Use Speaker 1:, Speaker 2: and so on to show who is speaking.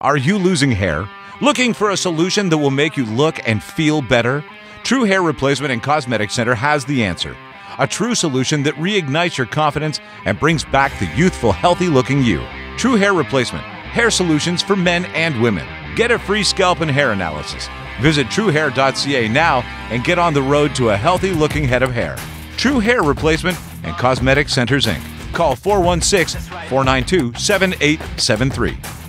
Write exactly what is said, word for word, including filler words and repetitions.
Speaker 1: Are you losing hair? Looking for a solution that will make you look and feel better? True Hair Replacement and Cosmetic Center has the answer. A true solution that reignites your confidence and brings back the youthful, healthy-looking you. True Hair Replacement. Hair solutions for men and women. Get a free scalp and hair analysis. Visit true hair dot c a now and get on the road to a healthy-looking head of hair. True Hair Replacement and Cosmetic Centers, Incorporated. Call four one six, four nine two, seven eight seven three.